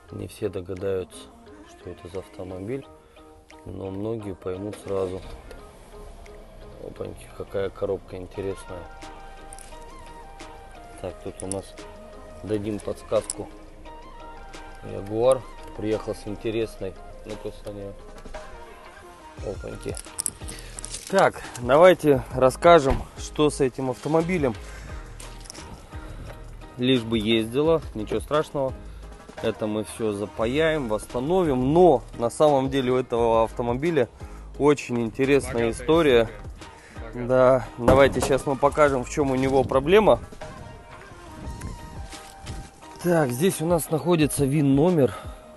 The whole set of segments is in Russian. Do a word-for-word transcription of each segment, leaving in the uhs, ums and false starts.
Не все догадаются, что это за автомобиль, но многие поймут сразу. Опаньки, какая коробка интересная. Так, тут у нас дадим подсказку. Ягуар приехал с интересной. Ну-ка, Саня. Опаньки. Так, давайте расскажем, что с этим автомобилем. Лишь бы ездила, ничего страшного. Это мы все запаяем, восстановим. Но на самом деле у этого автомобиля очень интересная Богатая история. история. Да, давайте сейчас мы покажем, в чем у него проблема. Так, здесь у нас находится ВИН номер.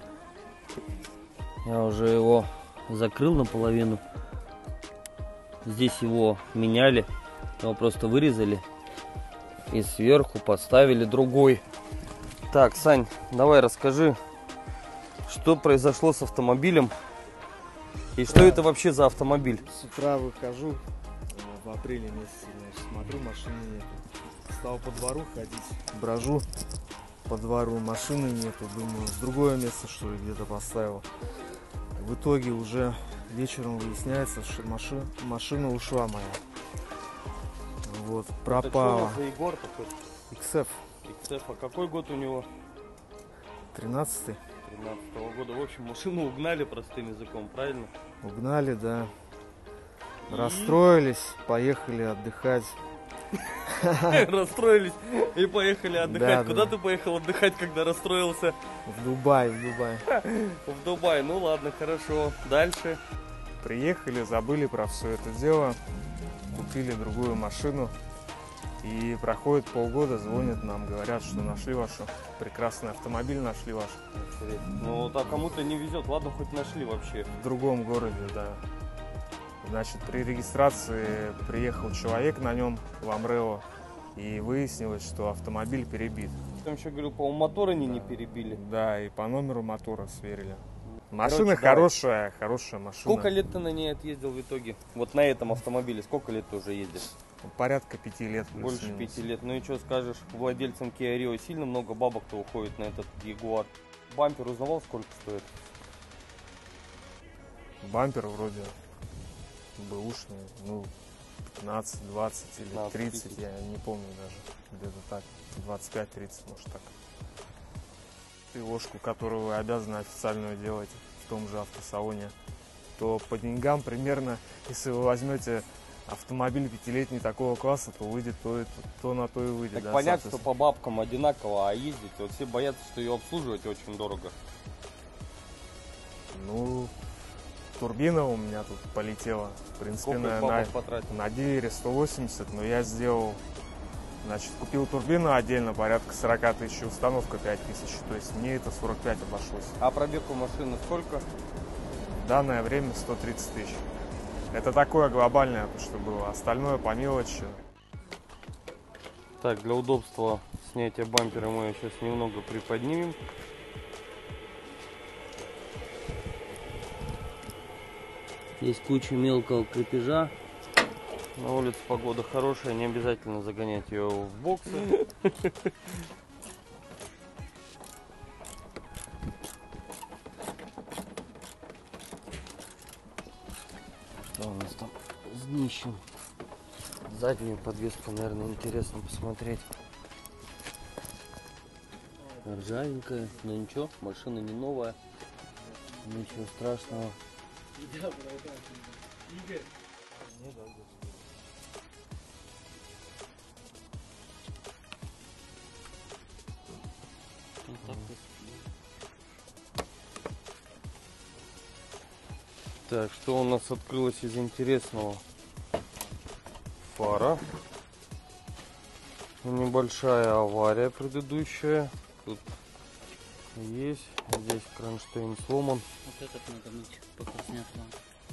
Я уже его закрыл наполовину. Здесь его меняли, его просто вырезали и сверху поставили другой. Так, Сань, давай расскажи, что произошло с автомобилем и что это вообще за автомобиль? С утра выхожу, в апреле месяце, значит, смотрю, машины нету. Стал по двору ходить, брожу по двору, машины нету, думаю, в другое место что ли где-то поставил. В итоге уже вечером выясняется, что машина, машина ушла моя. Вот, пропала. Это что за Егор такой? икс эф. икс эф, а какой год у него? тринадцатый. тринадцатого года. В общем, машину угнали простым языком, правильно? Угнали, да. И... Расстроились, поехали отдыхать. Расстроились и поехали отдыхать. Да, Куда да. ты поехал отдыхать, когда расстроился? В Дубай, в Дубай. В Дубай. Ну ладно, хорошо. Дальше. Приехали, забыли про все это дело, купили другую машину. И проходит полгода, звонят нам, говорят, что нашли вашу прекрасный автомобиль, нашли ваш. Ну, так кому-то не везет. Ладно, хоть нашли вообще. В другом городе, да. Значит, при регистрации приехал человек на нем в Амрео, и выяснилось, что автомобиль перебит. Там еще, говорю, по-моему, мотор они не перебили. Да, и по номеру мотора сверили. Машина Короче, хорошая, давай. хорошая машина. Сколько лет ты на ней отъездил в итоге? Вот на этом автомобиле сколько лет ты уже ездишь? Порядка пяти лет. Больше пяти лет. Ну и что скажешь, владельцам Kia Rio сильно много бабок-то уходит на этот Ягуар? Бампер узнавал, сколько стоит? Бампер вроде бэушный, ну, пятнадцать-двадцать или тридцать, я не помню даже, где-то так, двадцать пять тридцать, может так. И ложку, которую вы обязаны официальную делать в том же автосалоне, то по деньгам примерно, если вы возьмете автомобиль пятилетний такого класса, то выйдет то, то на то и выйдет. Так да, понятно, что по бабкам одинаково, а ездить, вот все боятся, что ее обслуживать очень дорого. Ну, турбина у меня тут полетела, в принципе, на, на, на дилере сто восемьдесят, но я сделал, значит, купил турбину отдельно, порядка сорок тысяч, установка пять тысяч, то есть мне это сорок пять обошлось. А пробег у машины сколько? В данное время сто тридцать тысяч. Это такое глобальное, что было, остальное по мелочи. Так, для удобства снятия бампера мы ее сейчас немного приподнимем. Есть куча мелкого крепежа. На улице погода хорошая, не обязательно загонять ее в боксы. Что у нас там с днищем? Заднюю подвеску, наверное, интересно посмотреть. Ржавенькая, но ничего, машина не новая. Ничего страшного. Так, что у нас открылось из интересного? Фара. Небольшая авария предыдущая. Тут есть. Здесь кронштейн сломан. Вот этот надо мыть, пока снят вам.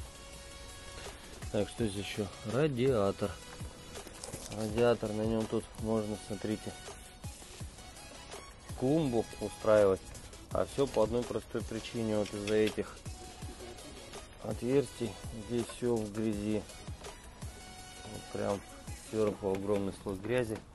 Так, что здесь еще? Радиатор. Радиатор, на нем тут можно, смотрите, клумбу устраивать. А все по одной простой причине. Вот из-за этих отверстий здесь все в грязи. Вот прям сверху огромный слой грязи.